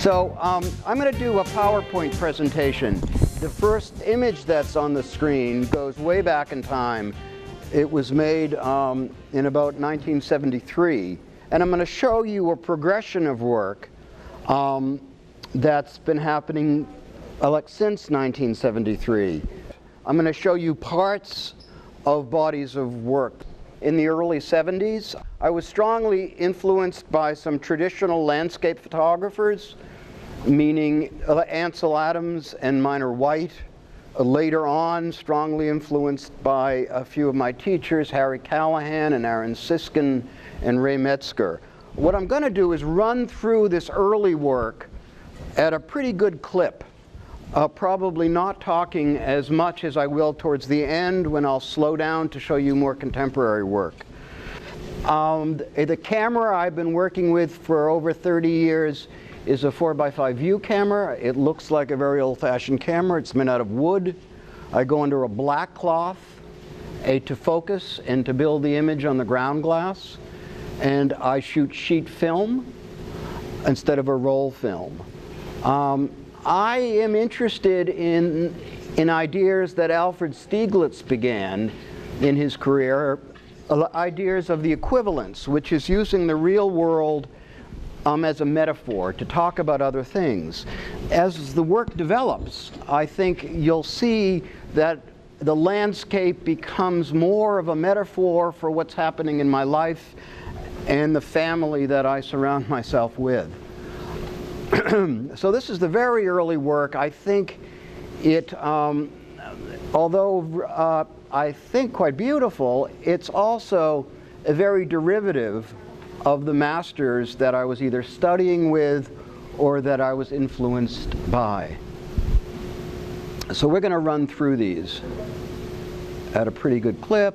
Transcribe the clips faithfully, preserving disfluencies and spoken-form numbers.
So um, I'm going to do a PowerPoint presentation. The first image that's on the screen goes way back in time. It was made um, in about nineteen seventy-three. And I'm going to show you a progression of work um, that's been happening uh, like since nineteen seventy-three. I'm going to show you parts of bodies of work. In the early seventies, I was strongly influenced by some traditional landscape photographers, meaning Ansel Adams and Minor White. Uh, later on, strongly influenced by a few of my teachers, Harry Callahan and Aaron Siskin and Ray Metzger. What I'm going to do is run through this early work at a pretty good clip. Uh, probably not talking as much as I will towards the end when I'll slow down to show you more contemporary work. Um, the, the camera I've been working with for over thirty years is a four by five view camera. It looks like a very old-fashioned camera. It's made out of wood. I go under a black cloth a, to focus and to build the image on the ground glass. And I shoot sheet film instead of a roll film. Um, I am interested in, in ideas that Alfred Stieglitz began in his career, uh, ideas of the equivalence, which is using the real world um, as a metaphor to talk about other things. As the work develops, I think you'll see that the landscape becomes more of a metaphor for what's happening in my life and the family that I surround myself with. So this is the very early work. I think it, um, although uh, I think quite beautiful, it's also a very derivative of the masters that I was either studying with or that I was influenced by. So we're going to run through these at a pretty good clip.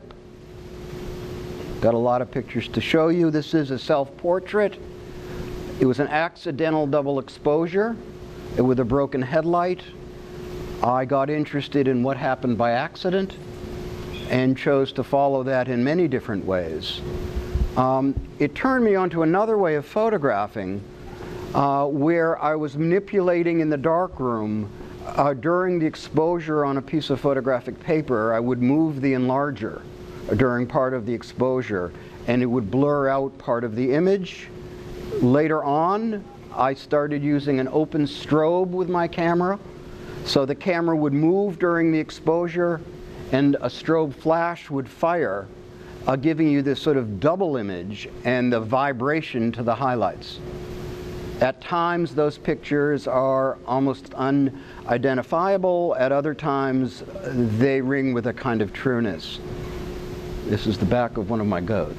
Got a lot of pictures to show you. This is a self-portrait. It was an accidental double exposure with a broken headlight. I got interested in what happened by accident and chose to follow that in many different ways. Um, it turned me onto another way of photographing uh, where I was manipulating in the darkroom uh, during the exposure on a piece of photographic paper. I would move the enlarger during part of the exposure and it would blur out part of the image. Later on, I started using an open strobe with my camera. So the camera would move during the exposure and a strobe flash would fire, uh, giving you this sort of double image and the vibration to the highlights. At times, those pictures are almost unidentifiable. At other times, they ring with a kind of trueness. This is the back of one of my goats.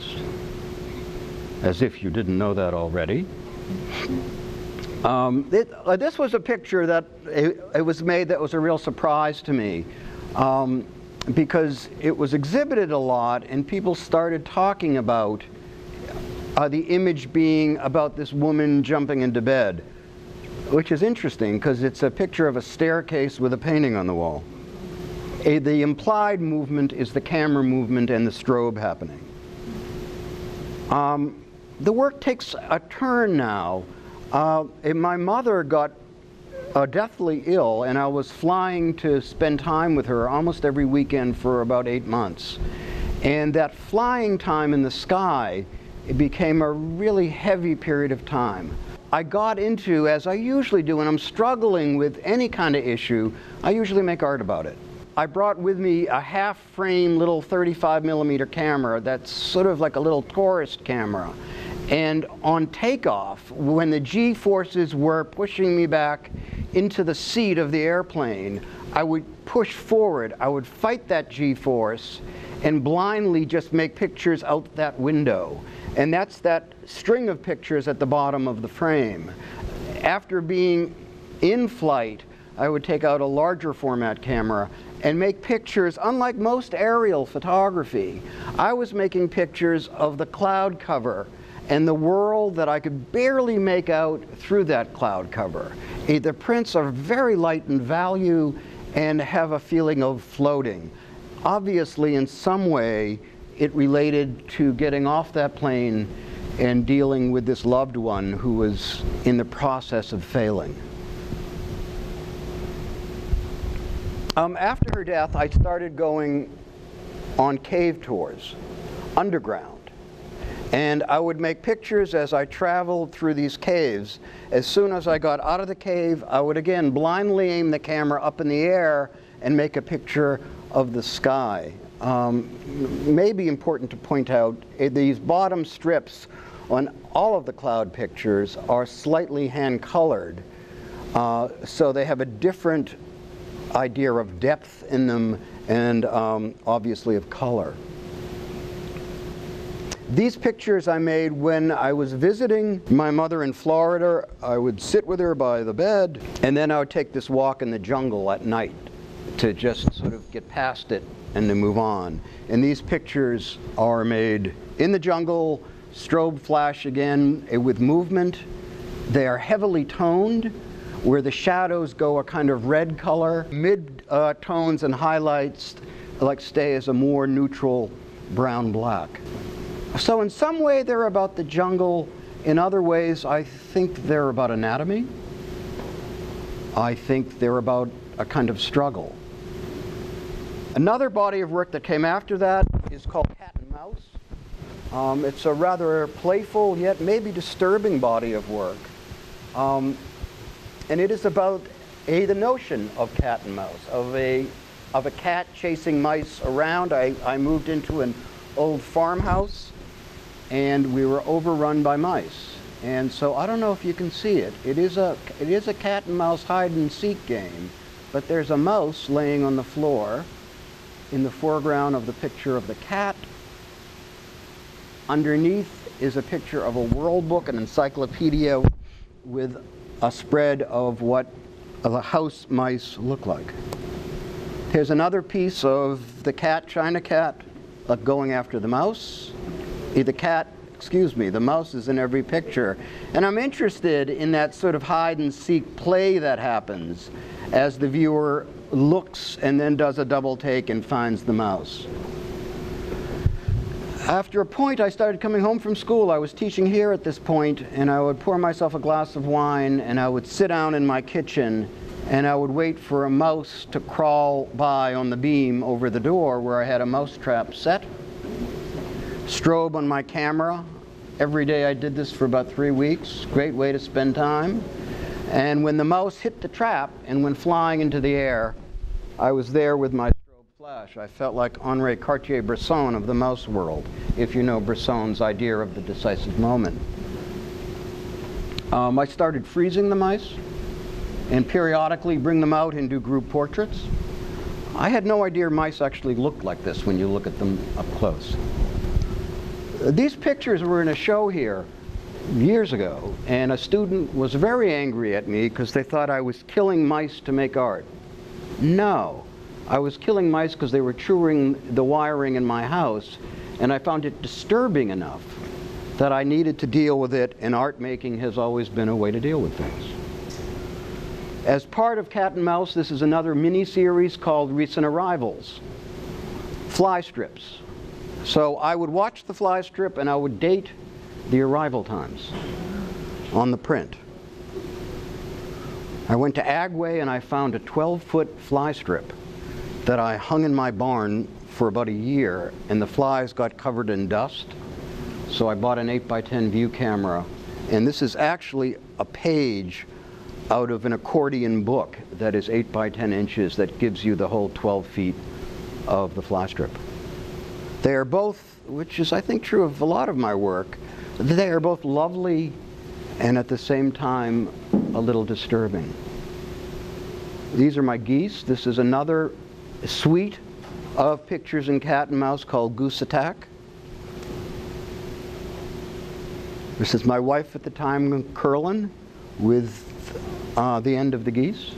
As if you didn't know that already. Um, it, uh, this was a picture that it, it was made that was a real surprise to me um, because it was exhibited a lot and people started talking about uh, the image being about this woman jumping into bed, which is interesting because it's a picture of a staircase with a painting on the wall. A, the implied movement is the camera movement and the strobe happening. Um, The work takes a turn now. Uh, my mother got uh, deathly ill and I was flying to spend time with her almost every weekend for about eight months. And that flying time in the sky, it became a really heavy period of time. I got into, as I usually do when I'm struggling with any kind of issue, I usually make art about it. I brought with me a half-frame little thirty-five millimeter camera that's sort of like a little tourist camera. And on takeoff, when the G-forces were pushing me back into the seat of the airplane, I would push forward. I would fight that G-force and blindly just make pictures out that window. And that's that string of pictures at the bottom of the frame. After being in flight, I would take out a larger format camera and make pictures, unlike most aerial photography. I was making pictures of the cloud cover and the world that I could barely make out through that cloud cover. The prints are very light in value and have a feeling of floating. Obviously, in some way, it related to getting off that plane and dealing with this loved one who was in the process of failing. Um, after her death, I started going on cave tours, underground. And I would make pictures as I traveled through these caves. As soon as I got out of the cave, I would again blindly aim the camera up in the air and make a picture of the sky. Um, may be important to point out, uh, these bottom strips on all of the cloud pictures are slightly hand-colored, uh, so they have a different idea of depth in them and um, obviously of color. These pictures I made when I was visiting my mother in Florida. I would sit with her by the bed, and then I would take this walk in the jungle at night to just sort of get past it and to move on. And these pictures are made in the jungle, strobe flash again, with movement. They are heavily toned, where the shadows go a kind of red color. Mid uh, tones and highlights like stay as a more neutral brown-black. So in some way they're about the jungle. In other ways, I think they're about anatomy. I think they're about a kind of struggle. Another body of work that came after that is called Cat and Mouse. Um, it's a rather playful yet maybe disturbing body of work. Um, and it is about a, the notion of cat and mouse, of a, of a cat chasing mice around. I, I moved into an old farmhouse, and we were overrun by mice. And so I don't know if you can see it. It is a, it is a cat and mouse hide and seek game, but there's a mouse laying on the floor in the foreground of the picture of the cat. Underneath is a picture of a world book, an encyclopedia with a spread of what the house mice look like. Here's another piece of the cat, China cat, uh, going after the mouse. The cat, excuse me, the mouse is in every picture. And I'm interested in that sort of hide and seek play that happens as the viewer looks and then does a double take and finds the mouse. After a point, I started coming home from school. I was teaching here at this point, and I would pour myself a glass of wine, and I would sit down in my kitchen, and I would wait for a mouse to crawl by on the beam over the door where I had a mouse trap set. Strobe on my camera. Every day I did this for about three weeks. Great way to spend time. And when the mouse hit the trap and went flying into the air, I was there with my strobe flash. I felt like Henri Cartier-Bresson of the mouse world, if you know Bresson's idea of the decisive moment. Um, I started freezing the mice and periodically bring them out and do group portraits. I had no idea mice actually looked like this when you look at them up close. These pictures were in a show here years ago, and a student was very angry at me because they thought I was killing mice to make art. No, I was killing mice because they were chewing the wiring in my house, and I found it disturbing enough that I needed to deal with it, and art making has always been a way to deal with things. As part of Cat and Mouse, this is another mini-series called Recent Arrivals. Fly strips. So I would watch the fly strip and I would date the arrival times on the print. I went to Agway and I found a twelve foot fly strip that I hung in my barn for about a year, and the flies got covered in dust. So I bought an eight by ten view camera, and this is actually a page out of an accordion book that is eight by ten inches that gives you the whole twelve feet of the fly strip. They are both, which is I think true of a lot of my work, they are both lovely and at the same time a little disturbing. These are my geese. This is another suite of pictures in Cat and Mouse called Goose Attack. This is my wife at the time, Curlin, with uh, the end of the geese.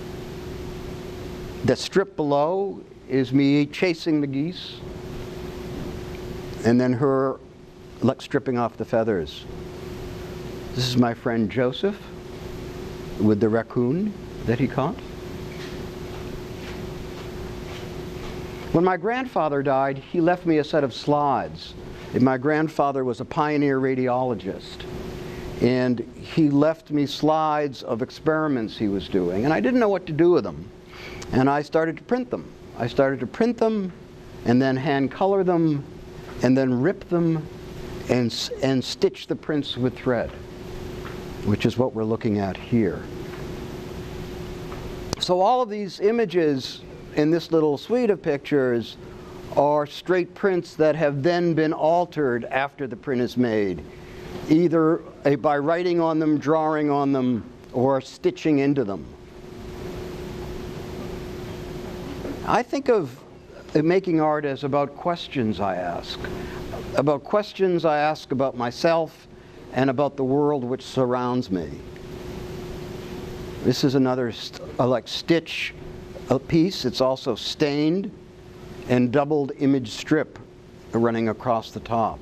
The strip below is me chasing the geese, and then her like stripping off the feathers. This is my friend Joseph with the raccoon that he caught. When my grandfather died, he left me a set of slides My grandfather was a pioneer radiologist, and he left me slides of experiments he was doing, and I didn't know what to do with them. And I started to print them. I started to print them, and then hand color them, and then rip them, and, and stitch the prints with thread, which is what we're looking at here. So all of these images in this little suite of pictures are straight prints that have then been altered after the print is made, either by writing on them, drawing on them, or stitching into them. I think of making art as about questions I ask, about questions I ask about myself and about the world which surrounds me. This is another st uh, like stitch a piece. It's also stained and doubled image strip running across the top.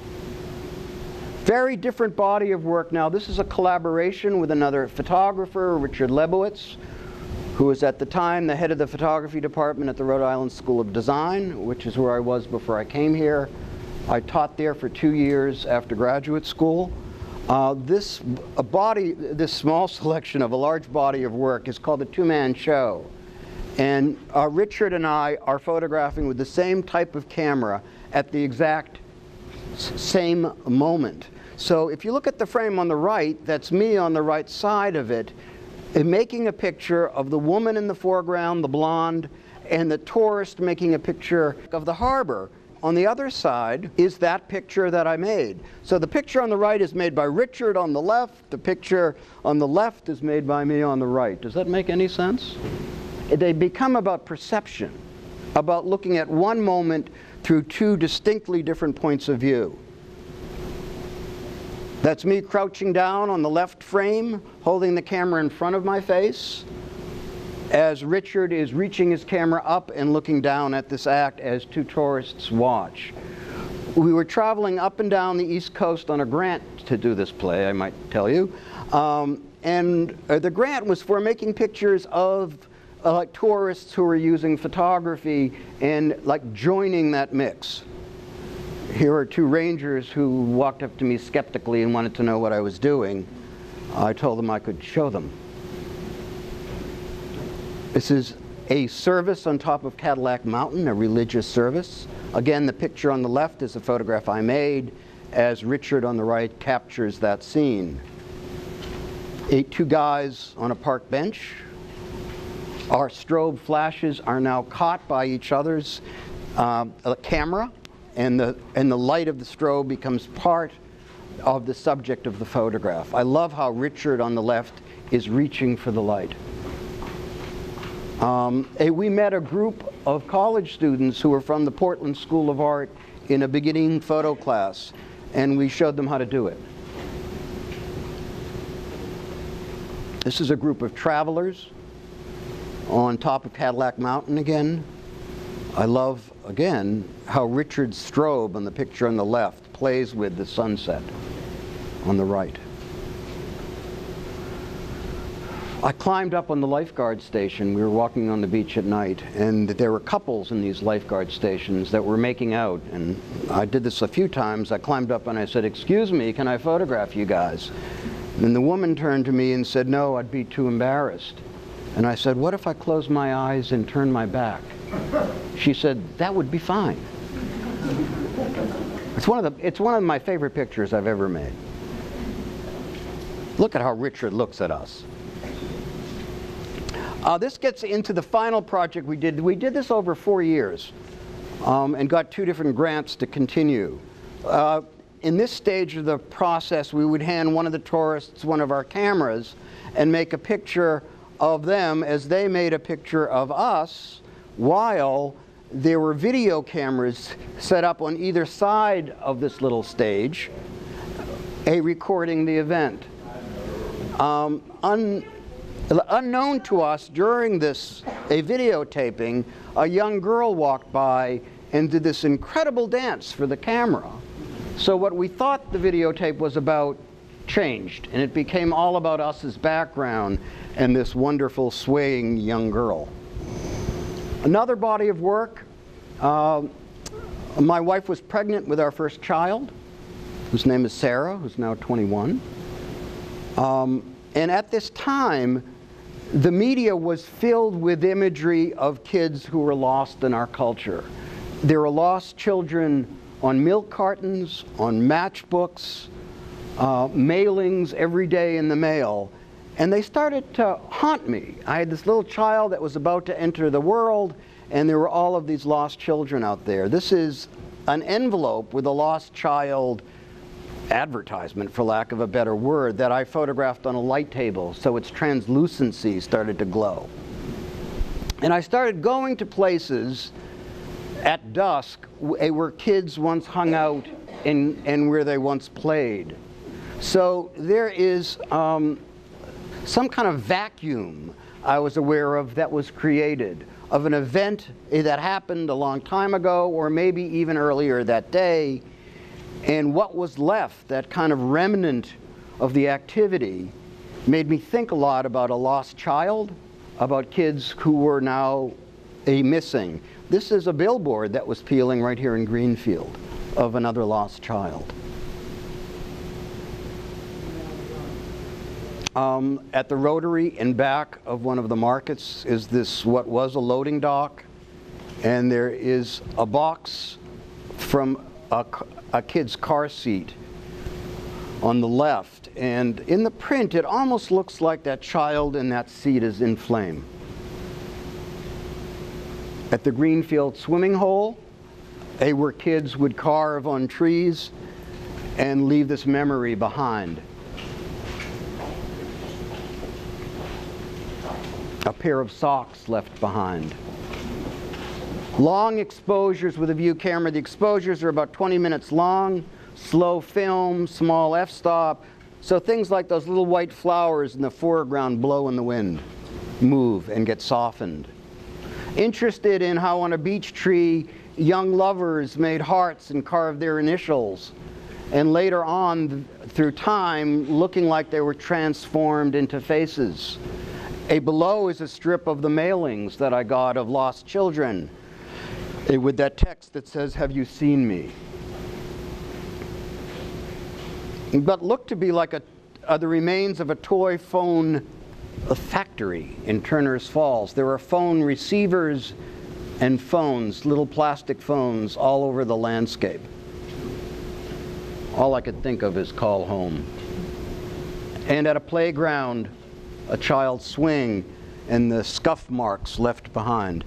Very different body of work now. This is a collaboration with another photographer, Richard Lebowitz, who was at the time the head of the photography department at the Rhode Island School of Design, which is where I was before I came here. I taught there for two years after graduate school. Uh, this a body, this small selection of a large body of work is called a two-man show. And uh, Richard and I are photographing with the same type of camera at the exact same moment. So if you look at the frame on the right, that's me on the right side of it, and making a picture of the woman in the foreground, the blonde, and the tourist making a picture of the harbor. On the other side is that picture that I made. So the picture on the right is made by Richard on the left, the picture on the left is made by me on the right. Does that make any sense? They become about perception, about looking at one moment through two distinctly different points of view. That's me crouching down on the left frame, holding the camera in front of my face, as Richard is reaching his camera up and looking down at this act as two tourists watch. We were traveling up and down the East Coast on a grant to do this play, I might tell you. Um, and uh, the grant was for making pictures of uh, like tourists who were using photography and like joining that mix. Here are two rangers who walked up to me skeptically and wanted to know what I was doing. I told them I could show them. This is a service on top of Cadillac Mountain, a religious service. Again, the picture on the left is a photograph I made as Richard on the right captures that scene. Eight, two guys on a park bench. Our strobe flashes are now caught by each other's uh, camera, and the, and the light of the strobe becomes part of the subject of the photograph. I love how Richard on the left is reaching for the light. Um, we met a group of college students who were from the Portland School of Art in a beginning photo class, and we showed them how to do it. This is a group of travelers on top of Cadillac Mountain again. I love, again, how Richard's strobe on the picture on the left plays with the sunset on the right. I climbed up on the lifeguard station. We were walking on the beach at night, and there were couples in these lifeguard stations that were making out. And I did this a few times. I climbed up and I said, "Excuse me, can I photograph you guys?" And the woman turned to me and said, "No, I'd be too embarrassed." And I said, "What if I close my eyes and turn my back?" She said, "That would be fine." It's one of the, it's one of my favorite pictures I've ever made. Look at how Richard looks at us. Uh, this gets into the final project we did. We did this over four years um, and got two different grants to continue. Uh, in this stage of the process, we would hand one of the tourists one of our cameras and make a picture of them as they made a picture of us, while there were video cameras set up on either side of this little stage, a recording the event. Um, un Unknown to us during this a videotaping, a young girl walked by and did this incredible dance for the camera. So what we thought the videotape was about changed, and it became all about us as background and this wonderful swaying young girl. Another body of work, uh, My wife was pregnant with our first child, whose name is Sarah, who's now twenty-one. Um, and at this time, the media was filled with imagery of kids who were lost in our culture. There were lost children on milk cartons, on matchbooks, uh, mailings every day in the mail. And they started to haunt me. I had this little child that was about to enter the world, and there were all of these lost children out there. This is an envelope with a lost child advertisement, for lack of a better word, that I photographed on a light table, so its translucency started to glow. And I started going to places at dusk where kids once hung out and, and where they once played. So there is um, some kind of vacuum I was aware of that was created, of an event that happened a long time ago, or maybe even earlier that day. And what was left, that kind of remnant of the activity, made me think a lot about a lost child, about kids who were now a missing. This is a billboard that was peeling right here in Greenfield of another lost child. Um, at the Rotary in back of one of the markets is this, what was a loading dock, and there is a box from a, a kid's car seat on the left, and in the print it almost looks like that child in that seat is in flame. At the Greenfield swimming hole, they were kids would carve on trees and leave this memory behind. A pair of socks left behind. Long exposures with a view camera. The exposures are about twenty minutes long, slow film, small f-stop. So things like those little white flowers in the foreground blow in the wind, move and get softened. Interested in how on a beech tree, young lovers made hearts and carved their initials. And later on, through time, looking like they were transformed into faces. A below is a strip of the mailings that I got of lost children, with that text that says, "Have you seen me?" But looked to be like a, uh, the remains of a toy phone a factory in Turner's Falls. There were phone receivers and phones, little plastic phones, all over the landscape. All I could think of is call home. And at a playground, a child's swing and the scuff marks left behind.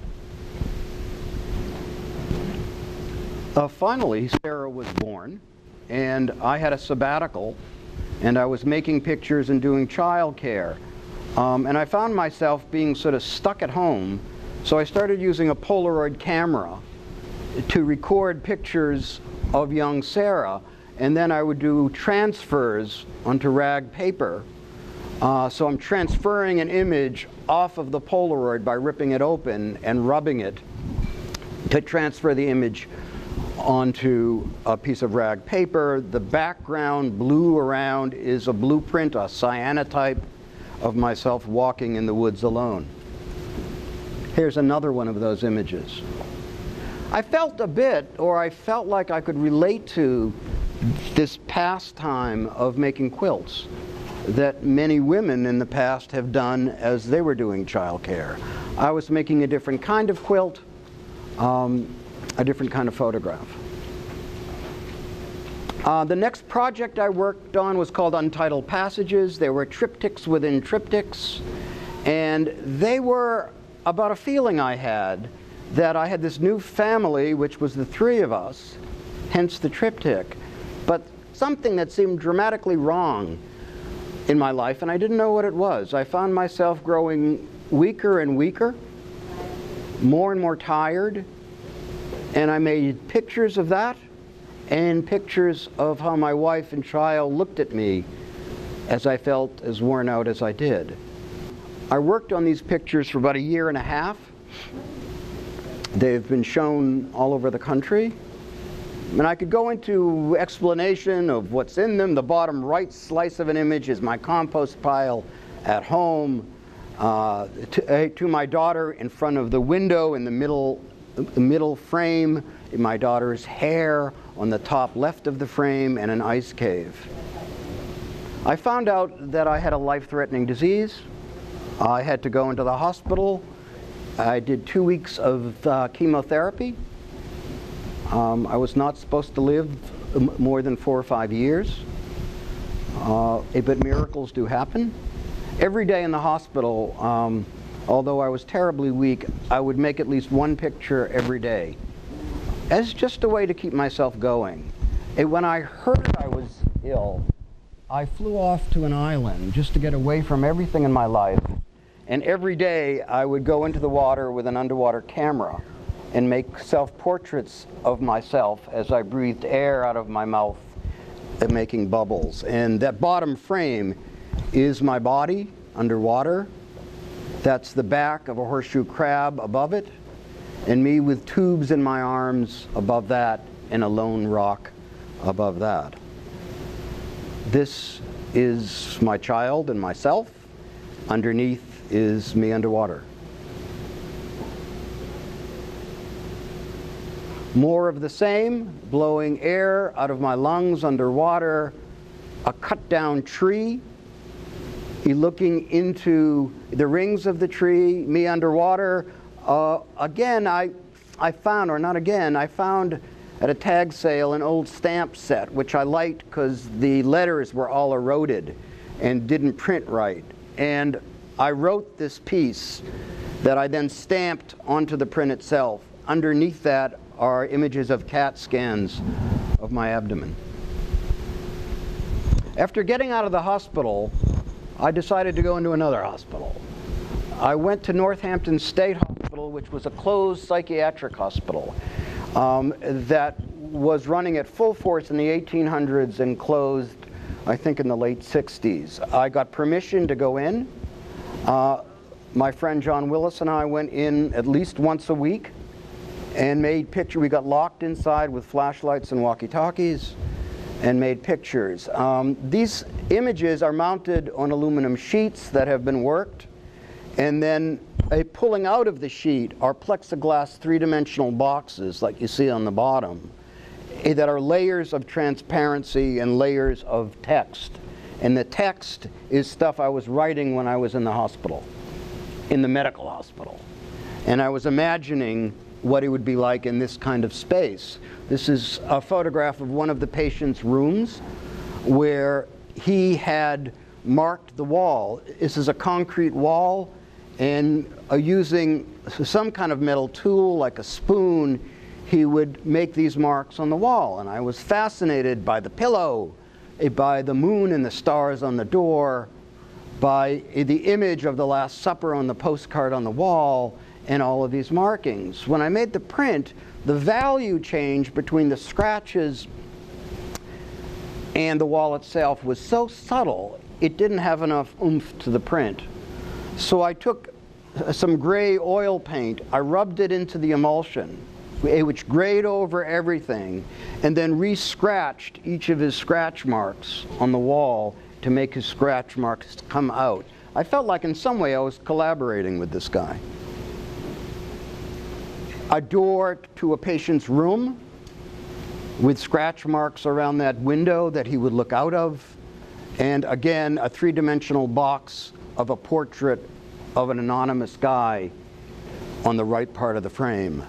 Uh, finally, Sarah was born, and I had a sabbatical, and I was making pictures and doing childcare. Um, and I found myself being sort of stuck at home, so I started using a Polaroid camera to record pictures of young Sarah, and then I would do transfers onto rag paper. Uh, so I'm transferring an image off of the Polaroid by ripping it open and rubbing it to transfer the image onto a piece of rag paper. The background blue around is a blueprint, a cyanotype of myself walking in the woods alone. Here's another one of those images. I felt a bit, or I felt like I could relate to this pastime of making quilts that many women in the past have done as they were doing childcare. I was making a different kind of quilt, um, a different kind of photograph. Uh, the next project I worked on was called Untitled Passages. There were triptychs within triptychs, and they were about a feeling I had that I had this new family, which was the three of us, hence the triptych, but something that seemed dramatically wrong in my life, and I didn't know what it was. I found myself growing weaker and weaker, more and more tired, and I made pictures of that and pictures of how my wife and child looked at me as I felt as worn out as I did. I worked on these pictures for about a year and a half. They've been shown all over the country. And I could go into explanation of what's in them. The bottom right slice of an image is my compost pile at home. Uh, to, uh, to my daughter in front of the window in the middle, the middle frame my daughter's hair on the top left of the frame, and an ice cave. I found out that I had a life-threatening disease. I had to go into the hospital. I did two weeks of uh, chemotherapy. Um, I was not supposed to live more than four or five years, uh, but miracles do happen. Every day in the hospital, um, although I was terribly weak, I would make at least one picture every day, as just a way to keep myself going. And when I heard I was ill, I flew off to an island just to get away from everything in my life. And every day I would go into the water with an underwater camera and make self-portraits of myself as I breathed air out of my mouth and making bubbles. And that bottom frame is my body underwater. That's the back of a horseshoe crab above it, and me with tubes in my arms above that, and a lone rock above that. This is my child and myself. Underneath is me underwater. More of the same, blowing air out of my lungs underwater, a cut down tree, looking into the rings of the tree, me underwater. Uh, again, I, I found, or not again, I found at a tag sale an old stamp set, which I liked because the letters were all eroded and didn't print right. And I wrote this piece that I then stamped onto the print itself. Underneath that are images of CAT scans of my abdomen. After getting out of the hospital, I decided to go into another hospital. I went to Northampton State Hospital, which was a closed psychiatric hospital um, that was running at full force in the eighteen hundreds and closed, I think, in the late sixties. I got permission to go in. Uh, my friend John Willis and I went in at least once a week and made pictures. We got locked inside with flashlights and walkie-talkies and made pictures. Um, these images are mounted on aluminum sheets that have been worked, and then a pulling out of the sheet are plexiglass three-dimensional boxes like you see on the bottom that are layers of transparency and layers of text. And the text is stuff I was writing when I was in the hospital, in the medical hospital. And I was imagining what it would be like in this kind of space. This is a photograph of one of the patient's rooms where he had marked the wall. This is a concrete wall, and uh, using some kind of metal tool like a spoon, he would make these marks on the wall. And I was fascinated by the pillow, by the moon and the stars on the door, by the image of the Last Supper on the postcard on the wall, and all of these markings. When I made the print, the value change between the scratches and the wall itself was so subtle, it didn't have enough oomph to the print. So I took some gray oil paint, I rubbed it into the emulsion, which grayed over everything, and then re-scratched each of his scratch marks on the wall to make his scratch marks come out. I felt like in some way I was collaborating with this guy. A door to a patient's room with scratch marks around that window that he would look out of, and again a three-dimensional box of a portrait of an anonymous guy on the right part of the frame.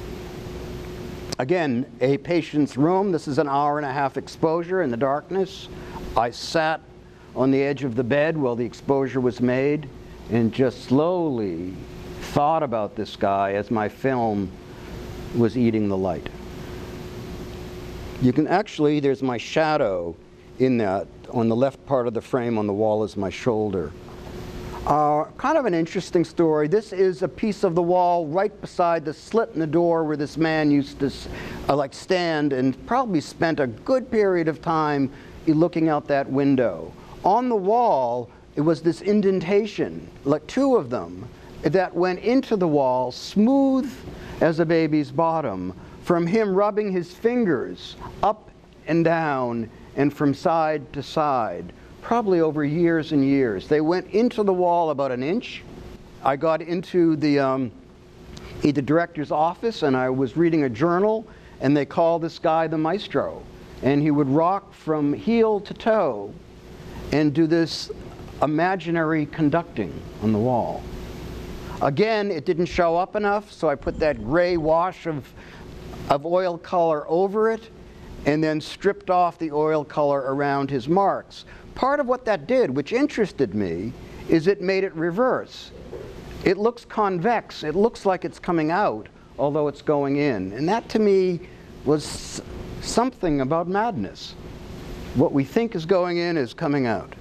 Again, a patient's room. This is an hour and a half exposure in the darkness. I sat on the edge of the bed while the exposure was made and just slowly thought about this guy as my film was eating the light. You can actually, there's my shadow in that. On the left part of the frame on the wall is my shoulder. Uh, kind of an interesting story. This is a piece of the wall right beside the slit in the door where this man used to uh, like stand and probably spent a good period of time looking out that window. On the wall, it was this indentation, like two of them, that went into the wall, smooth as a baby's bottom, from him rubbing his fingers up and down and from side to side, probably over years and years. They went into the wall about an inch. I got into the, um, the director's office and I was reading a journal, and they call this guy the maestro. And he would rock from heel to toe and do this imaginary conducting on the wall. Again, it didn't show up enough, so I put that gray wash of, of oil color over it and then stripped off the oil color around his marks. Part of what that did, which interested me, is it made it reverse. It looks convex. It looks like it's coming out, although it's going in. And that, to me, was something about madness. What we think is going in is coming out.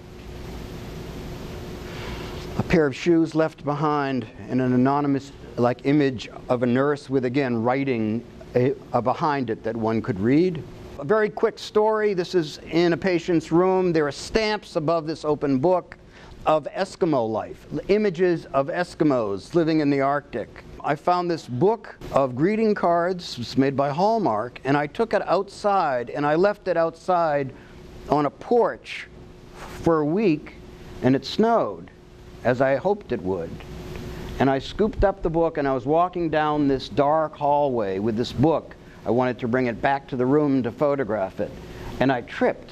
A pair of shoes left behind, and an anonymous like image of a nurse with, again, writing a, a behind it that one could read. A very quick story. This is in a patient's room. There are stamps above this open book of Eskimo life, images of Eskimos living in the Arctic. I found this book of greeting cards. It was made by Hallmark, and I took it outside, and I left it outside on a porch for a week, and it snowed, as I hoped it would. And I scooped up the book, and I was walking down this dark hallway with this book. I wanted to bring it back to the room to photograph it. And I tripped,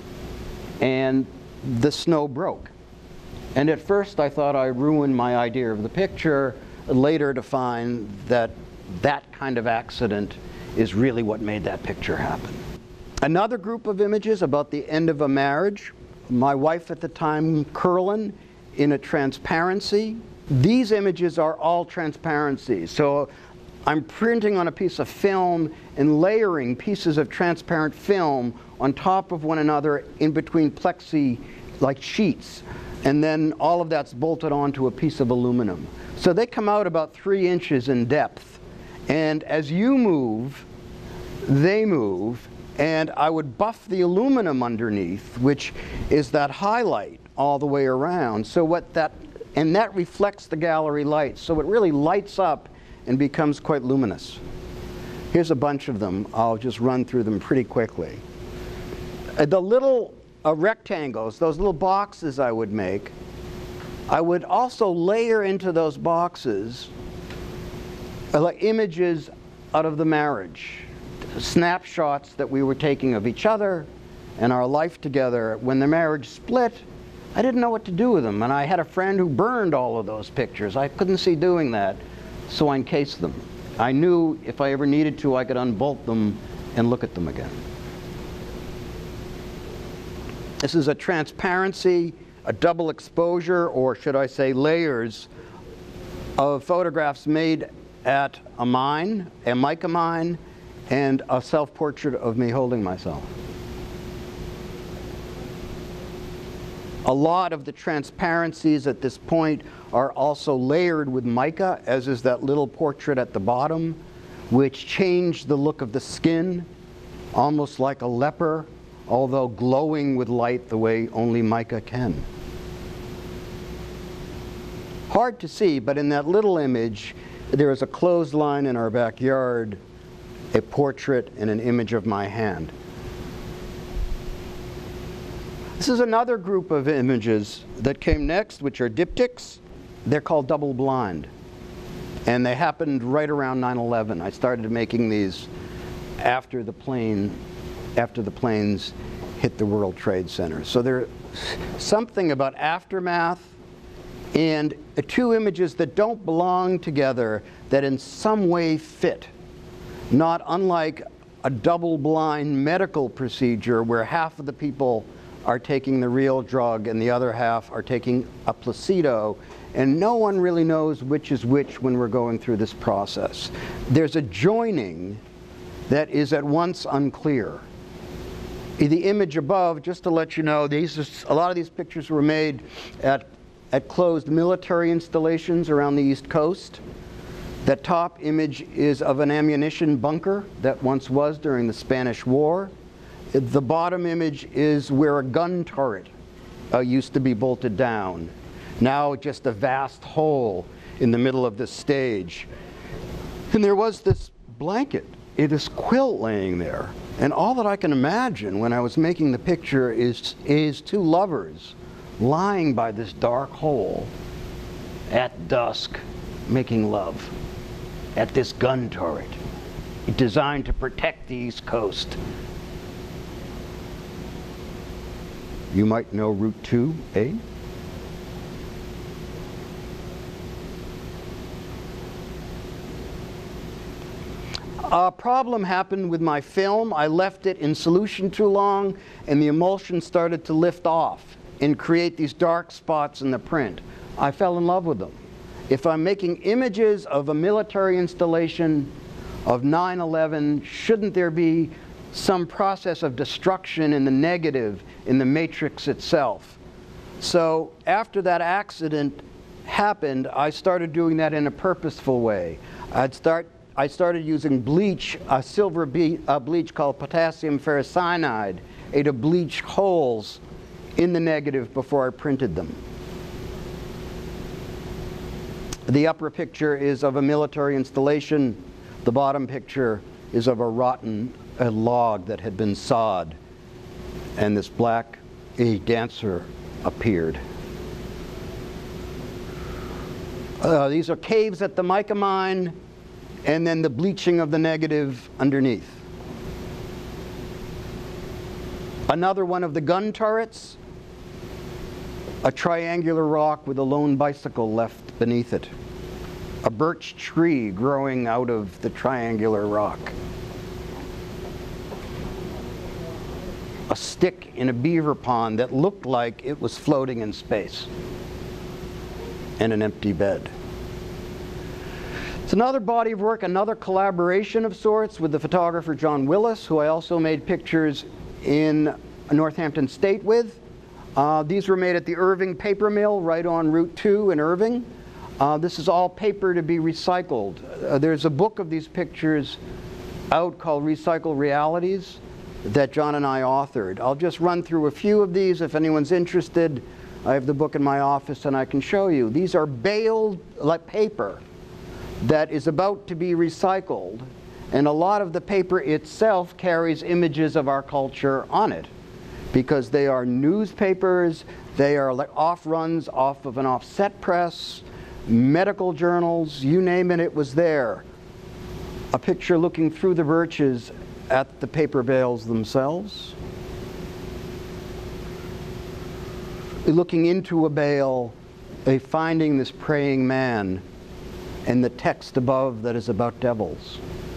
and the snow broke. And at first I thought I ruined my idea of the picture, later to find that that kind of accident is really what made that picture happen. Another group of images about the end of a marriage. My wife at the time, Curlin, in a transparency. These images are all transparencies. So I'm printing on a piece of film and layering pieces of transparent film on top of one another in between plexi like sheets. And then all of that's bolted onto a piece of aluminum. So they come out about three inches in depth. And as you move, they move. And I would buff the aluminum underneath, which is that highlight all the way around. So what that, and that reflects the gallery light. So it really lights up and becomes quite luminous. Here's a bunch of them. I'll just run through them pretty quickly. Uh, the little uh, rectangles, those little boxes I would make, I would also layer into those boxes uh, like images out of the marriage, snapshots that we were taking of each other and our life together. When the marriage split, I didn't know what to do with them, and I had a friend who burned all of those pictures. I couldn't see doing that, so I encased them. I knew if I ever needed to, I could unbolt them and look at them again. This is a transparency, a double exposure, or should I say layers, of photographs made at a mine, a mica mine, and a self-portrait of me holding myself. A lot of the transparencies at this point are also layered with mica, as is that little portrait at the bottom, which changed the look of the skin, almost like a leper, although glowing with light the way only mica can. Hard to see, but in that little image, there is a clothesline in our backyard, a portrait, and an image of my hand. This is another group of images that came next, which are diptychs. They're called double blind. And they happened right around nine eleven. I started making these after the plane, after the planes hit the World Trade Center. So there's something about aftermath and two images that don't belong together that in some way fit. Not unlike a double-blind medical procedure where half of the people are taking the real drug and the other half are taking a placebo, and no one really knows which is which when we're going through this process. There's a joining that is at once unclear. The image above, just to let you know, these are, a lot of these pictures were made at, at closed military installations around the East Coast. That top image is of an ammunition bunker that once was during the Spanish War. The bottom image is where a gun turret uh, used to be bolted down. Now just a vast hole in the middle of the stage. And there was this blanket, this quilt laying there. And all that I can imagine when I was making the picture is, is two lovers lying by this dark hole at dusk, making love at this gun turret. designed to protect the East Coast. You might know Route two A. A problem happened with my film. I left it in solution too long, and the emulsion started to lift off and create these dark spots in the print. I fell in love with them. If I'm making images of a military installation of nine eleven, shouldn't there be some process of destruction in the negative, in the matrix itself? So after that accident happened, I started doing that in a purposeful way. I'd start I started using bleach, a silver be a bleach called potassium ferricyanide, to bleach holes in the negative before I printed them. The upper picture is of a military installation. The bottom picture is of a rotten a log that had been sawed, and this black a dancer appeared. Uh, these are caves at the mica mine, and then the bleaching of the negative underneath. Another one of the gun turrets, a triangular rock with a lone bicycle left beneath it. A birch tree growing out of the triangular rock. A stick in a beaver pond that looked like it was floating in space. And an empty bed. It's another body of work, another collaboration of sorts with the photographer John Willis, who I also made pictures in Northampton State with. Uh, these were made at the Irving paper mill right on Route two in Irving. Uh, this is all paper to be recycled. Uh, there's a book of these pictures out called Recycle Realities that John and I authored. I'll just run through a few of these if anyone's interested. I have the book in my office and I can show you. These are baled like paper that is about to be recycled, and a lot of the paper itself carries images of our culture on it because they are newspapers, they are like off-runs off of an offset press, medical journals, you name it, it was there. A picture looking through the birches at the paper bales themselves. Looking into a bale, a finding this praying man, and the text above that is about devils.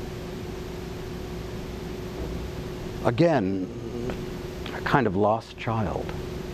Again, a kind of lost child.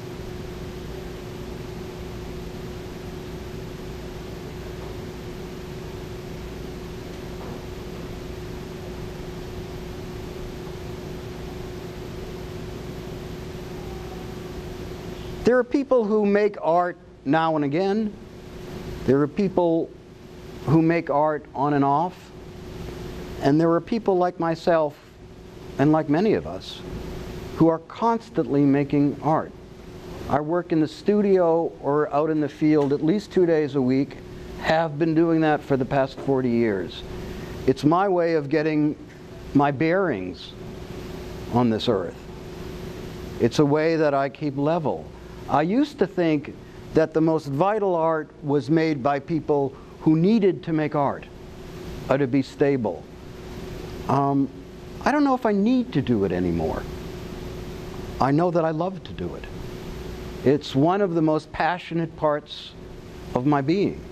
There are people who make art now and again. There are people who make art on and off. And there are people like myself, and like many of us, who are constantly making art. I work in the studio or out in the field at least two days a week, have been doing that for the past forty years. It's my way of getting my bearings on this earth. It's a way that I keep level. I used to think that the most vital art was made by people who needed to make art, or to be stable. Um, I don't know if I need to do it anymore. I know that I love to do it. It's one of the most passionate parts of my being.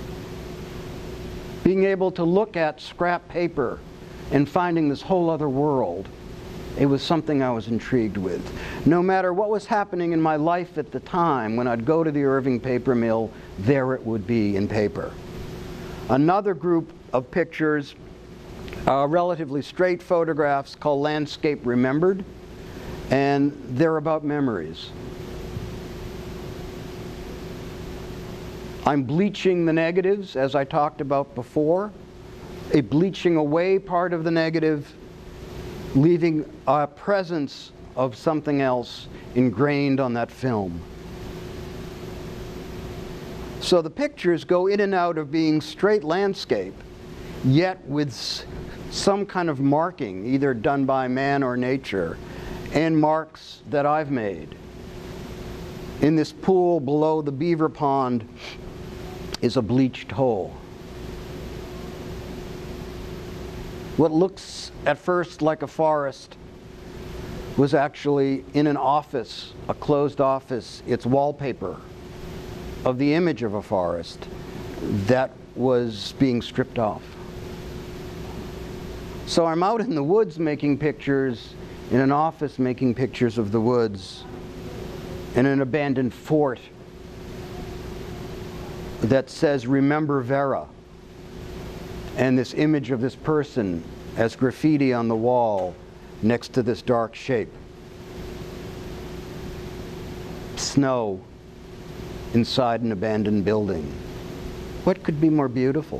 Being able to look at scrap paper and finding this whole other world, it was something I was intrigued with. No matter what was happening in my life at the time, when I'd go to the Irving paper mill, there it would be in paper. Another group of pictures, uh, relatively straight photographs called Landscape Remembered, and they're about memories. I'm bleaching the negatives, as I talked about before, a bleaching away part of the negative, leaving a presence of something else ingrained on that film. So the pictures go in and out of being straight landscape, yet with some kind of marking, either done by man or nature, and marks that I've made. In this pool below the beaver pond is a bleached hole. What looks at first like a forest was actually in an office, a closed office. It's wallpaper of the image of a forest that was being stripped off. So I'm out in the woods making pictures, in an office making pictures of the woods, in an abandoned fort that says, "Remember Vera," and this image of this person as graffiti on the wall next to this dark shape. Snow inside an abandoned building. What could be more beautiful?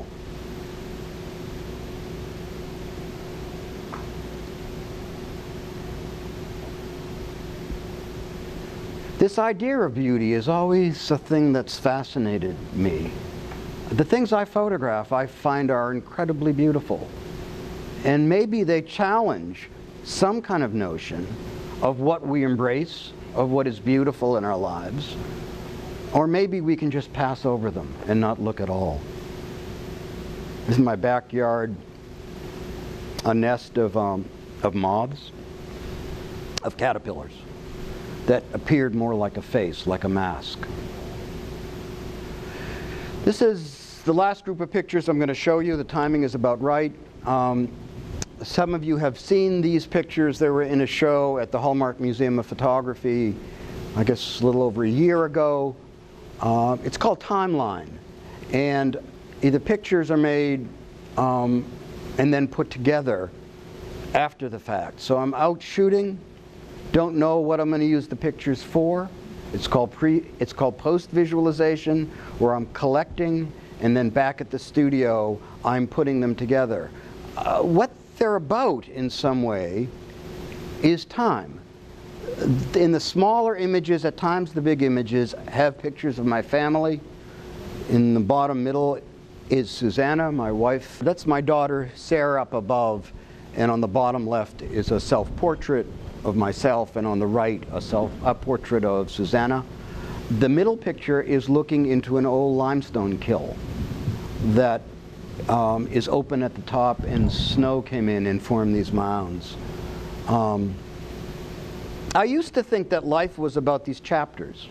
This idea of beauty is always a thing that's fascinated me. The things I photograph I find are incredibly beautiful. And maybe they challenge some kind of notion of what we embrace, of what is beautiful in our lives. Or maybe we can just pass over them and not look at all. This is my backyard, a nest of, um, of moths, of caterpillars that appeared more like a face, like a mask. This is the last group of pictures I'm going to show you. The timing is about right. Um, some of you have seen these pictures. They were in a show at the Hallmark Museum of Photography, I guess a little over a year ago. Uh, it's called Timeline. And the pictures are made um, and then put together after the fact. So I'm out shooting. Don't know what I'm going to use the pictures for. It's called pre. It's called post-visualization, where I'm collecting, and then back at the studio, I'm putting them together. Uh, what they're about, in some way, is time. In the smaller images, at times the big images, have pictures of my family. In the bottom middle is Susanna, my wife. That's my daughter, Sarah, up above, and on the bottom left is a self-portrait of myself, and on the right a self a portrait of Susanna. The middle picture is looking into an old limestone kiln that um, is open at the top, and snow came in and formed these mounds. Um, I used to think that life was about these chapters.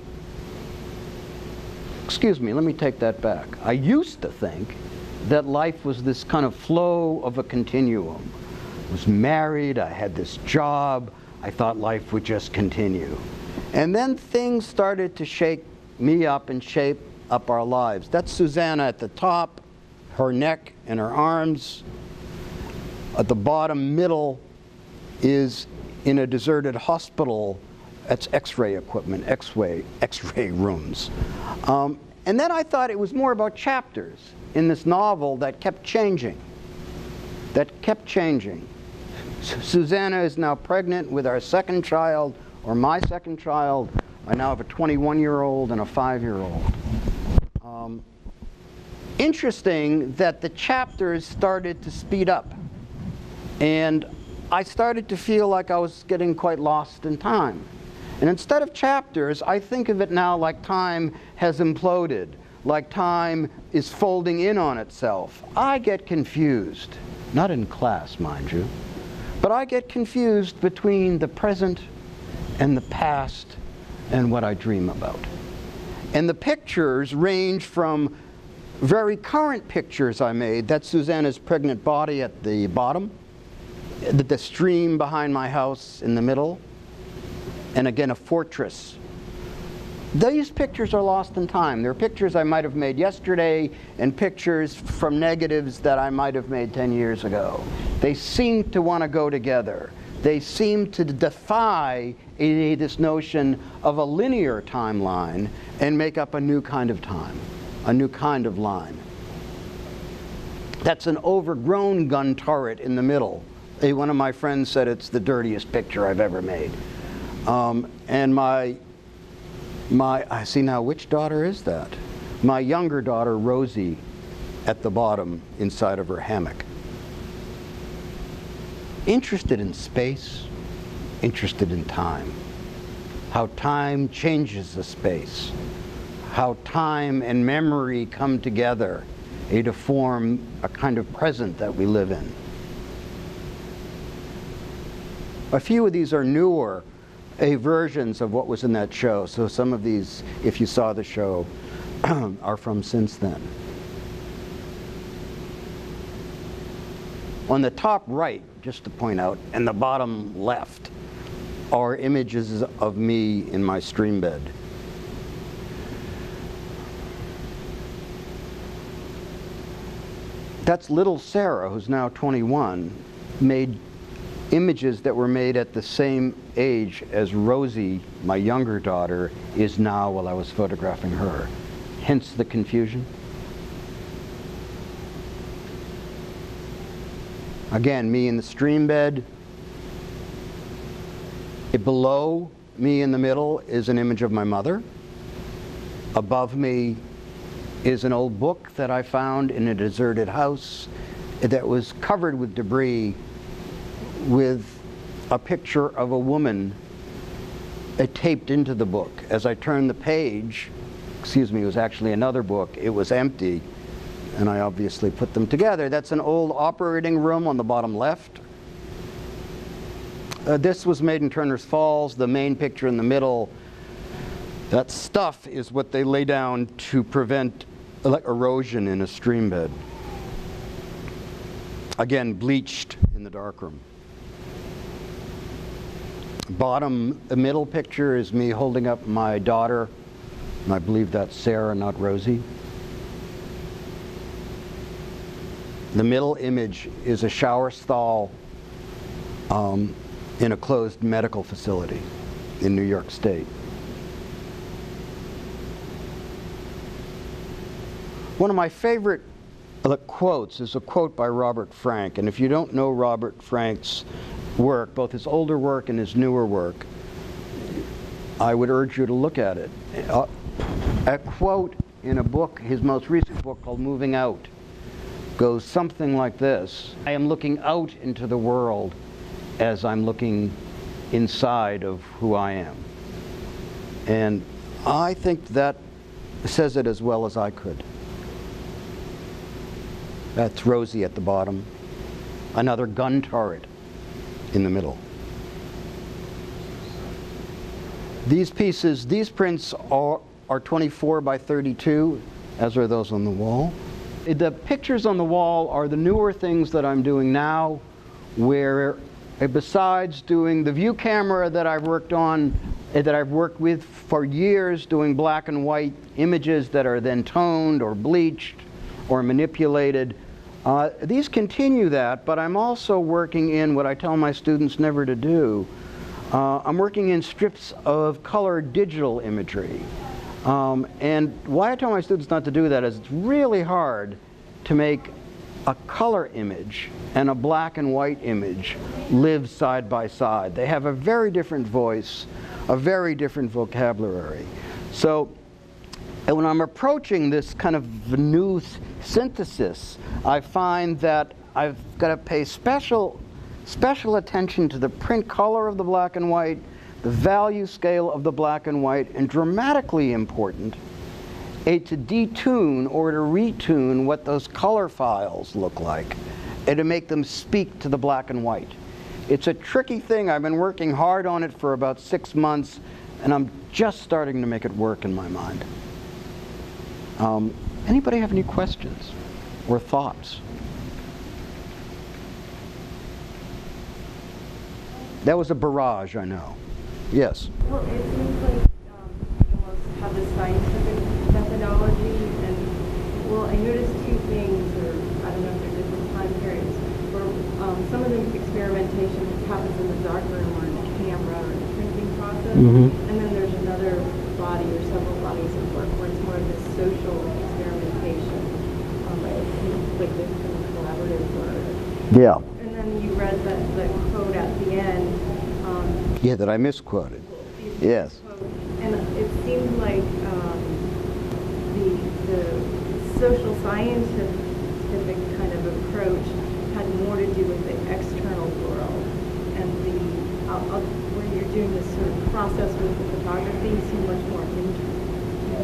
Excuse me, let me take that back. I used to think that life was this kind of flow of a continuum. I was married, I had this job, I thought life would just continue. And then things started to shake me up and shape up our lives. That's Susanna at the top, her neck and her arms. At the bottom middle is in a deserted hospital. That's x-ray equipment, x-ray, x-ray rooms. Um, and then I thought it was more about chapters in this novel that kept changing, that kept changing. Susanna is now pregnant with our second child, or my second child. I now have a twenty-one-year-old and a five-year-old. Um, interesting that the chapters started to speed up. And I started to feel like I was getting quite lost in time. And instead of chapters, I think of it now like time has imploded, like time is folding in on itself. I get confused, not in class, mind you. But I get confused between the present and the past and what I dream about. And the pictures range from very current pictures I made. That's Susanna's pregnant body at the bottom, the, the stream behind my house in the middle, and again a fortress. These pictures are lost in time. They're pictures I might have made yesterday and pictures from negatives that I might have made ten years ago. They seem to want to go together. They seem to defy a, this notion of a linear timeline and make up a new kind of time, a new kind of line. That's an overgrown gun turret in the middle. One of my friends said it's the dirtiest picture I've ever made. Um, and my My, I see now, which daughter is that? My younger daughter, Rosie, at the bottom, inside of her hammock. Interested in space, interested in time. How time changes the space. How time and memory come together to form a kind of present that we live in. A few of these are newer a versions of what was in that show. So some of these, if you saw the show, are from since then. On the top right, just to point out, and the bottom left, are images of me in my stream bed. That's little Sarah, who's now twenty-one, made images that were made at the same age as Rosie, my younger daughter, is now while I was photographing her. Hence the confusion. Again, me in the stream bed. Below me in the middle is an image of my mother. Above me is an old book that I found in a deserted house that was covered with debris, with a picture of a woman uh, taped into the book. As I turned the page, excuse me, it was actually another book, it was empty, and I obviously put them together. That's an old operating room on the bottom left. Uh, this was made in Turner's Falls. The main picture in the middle, that stuff is what they lay down to prevent like erosion in a stream bed. Again, bleached in the darkroom. Bottom, the middle picture is me holding up my daughter, and I believe that's Sarah, not Rosie. The middle image is a shower stall um, in a closed medical facility in New York State. One of my favorite uh, quotes is a quote by Robert Frank, and if you don't know Robert Frank's work, both his older work and his newer work, I would urge you to look at it. Uh, a quote in a book, his most recent book called Moving Out, goes something like this: I am looking out into the world as I'm looking inside of who I am. And I think that says it as well as I could. That's Rosie at the bottom. Another gun turret in the middle. These pieces, these prints are, are twenty-four by thirty-two, as are those on the wall. The pictures on the wall are the newer things that I'm doing now, where besides doing the view camera that I've worked on, that I've worked with for years, doing black and white images that are then toned or bleached or manipulated, uh, these continue that, but I'm also working in what I tell my students never to do. Uh, I'm working in strips of color digital imagery. Um, and why I tell my students not to do that is it's really hard to make a color image and a black and white image live side by side. They have a very different voice, a very different vocabulary. So and when I'm approaching this kind of new synthesis, I find that I've got to pay special, special attention to the print color of the black and white, the value scale of the black and white, and dramatically important, a, to detune or to retune what those color files look like, and to make them speak to the black and white. It's a tricky thing. I've been working hard on it for about six months, and I'm just starting to make it work in my mind. Um, anybody have any questions or thoughts? That was a barrage, I know. Yes? Well, it seems like um, you almost have this scientific methodology, and well, I noticed two things, or I don't know if they're different time periods, where um, some of the experimentation happens in the darkroom or in the camera or in the printing process, Mm-hmm. and then there's another body or several bodies of work where it's more of this social experimentation, um, like, like this kind of collaborative work. Yeah. And then you read that, that quote at the end. Um, Yeah, that I misquoted. Yes. And it seemed like um, the, the social scientific kind of approach had more to do with the external world, and the uh, uh, where you're doing this sort of process with the photography seemed much more internal.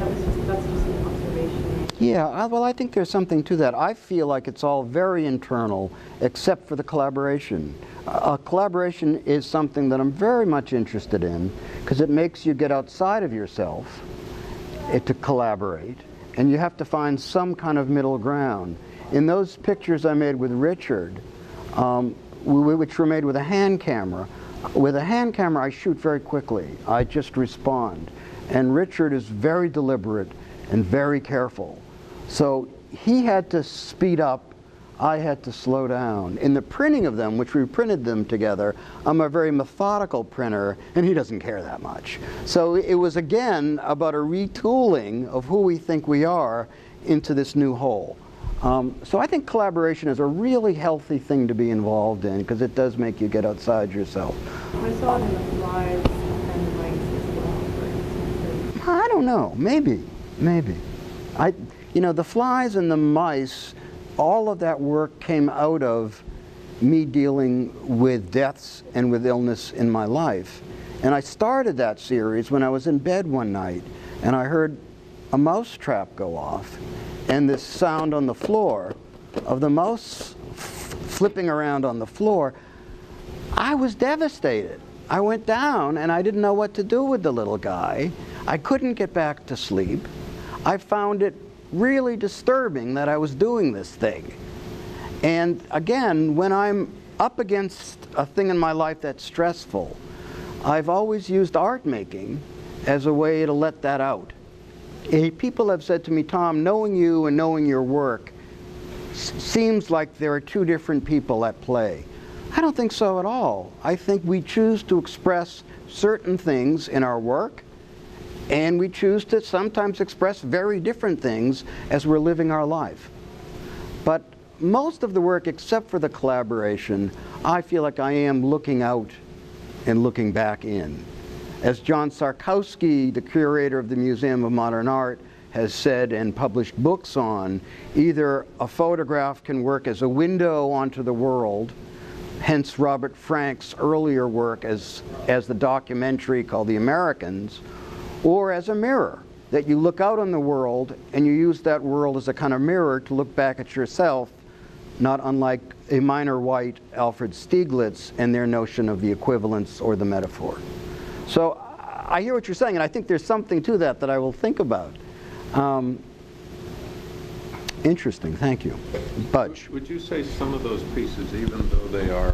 that was just, that's just an observation. Yeah, I, well, I think there's something to that. I feel like it's all very internal, except for the collaboration. Uh, collaboration is something that I'm very much interested in, because it makes you get outside of yourself it, to collaborate, and you have to find some kind of middle ground. In those pictures I made with Richard, um, we, which were made with a hand camera, with a hand camera I shoot very quickly. I just respond. And Richard is very deliberate and very careful. So he had to speed up, I had to slow down. In the printing of them, which we printed them together, I'm a very methodical printer, and he doesn't care that much. So it was again about a retooling of who we think we are into this new whole. Um, so I think collaboration is a really healthy thing to be involved in, because it does make you get outside yourself. I saw it in the flies and the mice as well, for instance. I don't know, maybe, maybe. I, you know, the flies and the mice, all of that work came out of me dealing with deaths and with illness in my life. And I started that series when I was in bed one night, and I heard a mouse trap go off, and this sound on the floor of the mouse flipping around on the floor. I was devastated. I went down and I didn't know what to do with the little guy. I couldn't get back to sleep. I found it really disturbing that I was doing this thing. And again, when I'm up against a thing in my life that's stressful, I've always used art making as a way to let that out. People have said to me, Tom, knowing you and knowing your work seems like there are two different people at play. I don't think so at all. I think we choose to express certain things in our work, and we choose to sometimes express very different things as we're living our life. But most of the work, except for the collaboration, I feel like I am looking out and looking back in. As John Sarkowski, the curator of the Museum of Modern Art, has said and published books on, either a photograph can work as a window onto the world, hence Robert Frank's earlier work as, as the documentary called The Americans, or as a mirror, that you look out on the world and you use that world as a kind of mirror to look back at yourself, not unlike a minor white Alfred Stieglitz and their notion of the equivalence or the metaphor. So I hear what you're saying, and I think there's something to that that I will think about. Um, interesting, thank you. Budge. Would you say some of those pieces, even though they are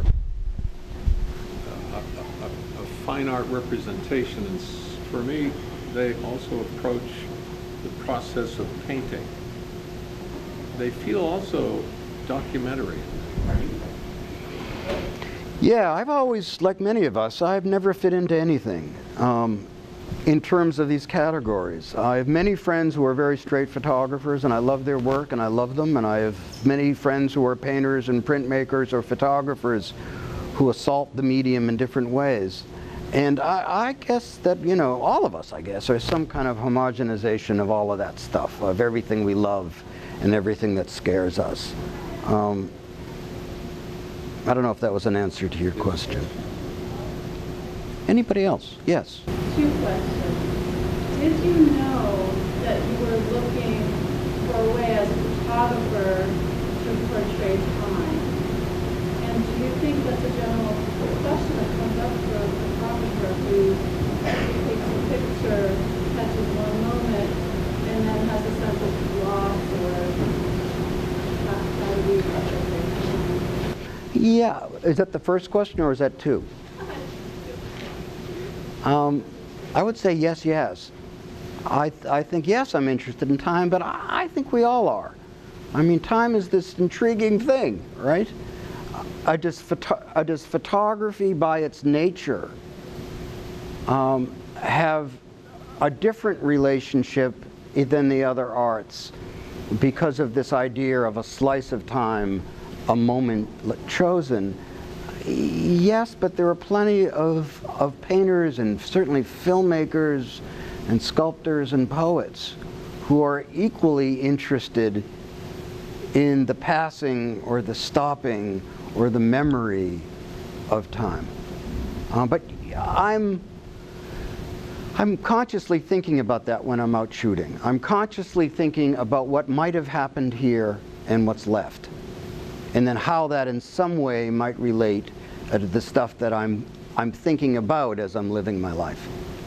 a, a, a fine art representation, and for me, they also approach the process of painting. They feel also documentary, right? Yeah, I've always, like many of us, I've never fit into anything um, in terms of these categories. I have many friends who are very straight photographers, and I love their work, and I love them, and I have many friends who are painters and printmakers or photographers who assault the medium in different ways. And I, I guess that, you know, all of us, I guess, are some kind of homogenization of all of that stuff, of everything we love and everything that scares us. Um, I don't know if that was an answer to your question. Anybody else? Yes. Two questions. Did you know that you were looking for a way as a photographer to portray time? And do you think that's a general question that comes up for a photographer who takes a picture, catches one moment, and then has a sense of loss or tragedy portray time? Yeah, is that the first question or is that two? Um, I would say yes, yes. I, th I think, yes, I'm interested in time, but I, I think we all are. I mean, time is this intriguing thing, right? I just, photo I just photography by its nature um, have a different relationship than the other arts because of this idea of a slice of time, a moment chosen. Yes, but there are plenty of, of painters and certainly filmmakers and sculptors and poets who are equally interested in the passing or the stopping or the memory of time. Uh, but I'm, I'm consciously thinking about that when I'm out shooting. I'm consciously thinking about what might have happened here and what's left, and then how that in some way might relate uh, to the stuff that I'm, I'm thinking about as I'm living my life.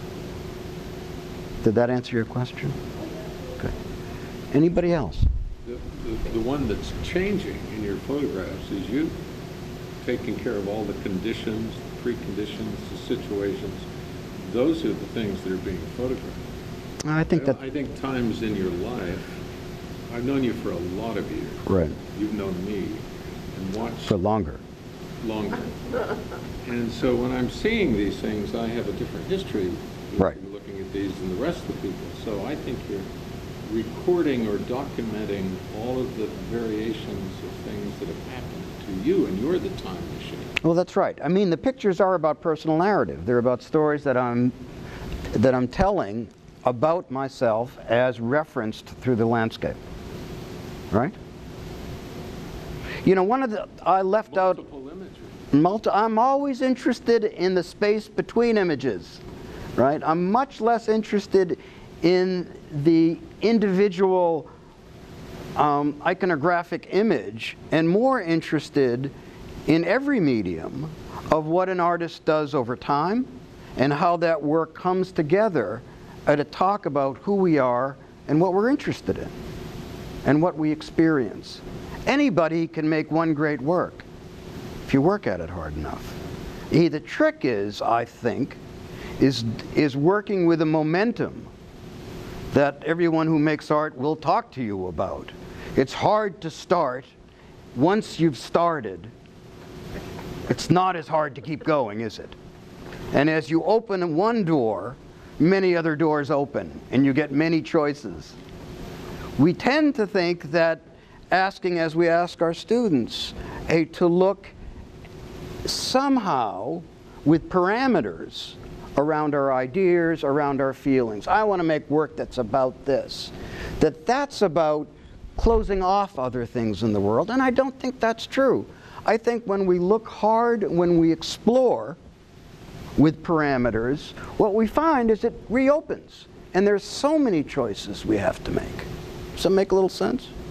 Did that answer your question? Okay. Anybody else? The, the, the one that's changing in your photographs is you taking care of all the conditions, preconditions, the situations. Those are the things that are being photographed. I think that... I think times in your life, I've known you for a lot of years. Right. You've known me and watched... For longer. Longer. And so when I'm seeing these things, I have a different history right. looking at these than the rest of the people. So I think you're recording or documenting all of the variations of things that have happened to you, and you're the time machine. Well, that's right. I mean, the pictures are about personal narrative. They're about stories that I'm, that I'm telling about myself as referenced through the landscape. Right? You know, one of the, I left Multiple out... imagery. Multi, I'm always interested in the space between images. Right? I'm much less interested in the individual um, iconographic image and more interested in every medium of what an artist does over time and how that work comes together uh, to talk about who we are and what we're interested in and what we experience. Anybody can make one great work if you work at it hard enough. The trick is, I think, is, is working with a momentum that everyone who makes art will talk to you about. It's hard to start. Once you've started, it's not as hard to keep going, is it? And as you open one door, many other doors open, and you get many choices. We tend to think that asking, as we ask our students, a, to look somehow with parameters around our ideas, around our feelings. I want to make work that's about this. That that's about closing off other things in the world, and I don't think that's true. I think when we look hard, when we explore with parameters, what we find is it reopens. And there's so many choices we have to make. Does that make a little sense?